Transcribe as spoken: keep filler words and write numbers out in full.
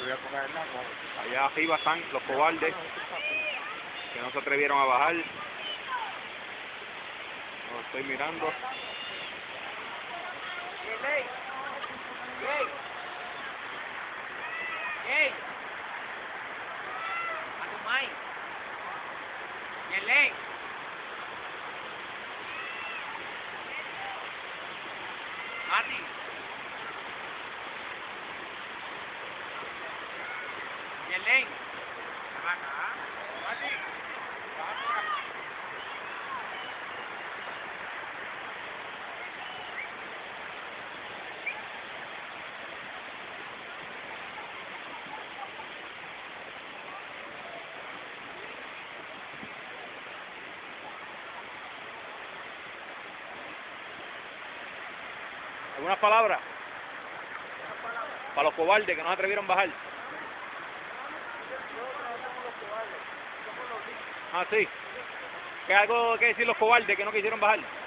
voy a coger la moto. Allá arriba están los cobardes que no se atrevieron a bajar. Los estoy mirando. Yeley. Yey. Yey. Atumay. Yeley. Mati. Yeley. Ven acá. Mati. ¿Algunas palabras? Para los cobardes que no se atrevieron a bajar. Ah, sí. ¿Qué algo que decir los cobardes que no quisieron bajar?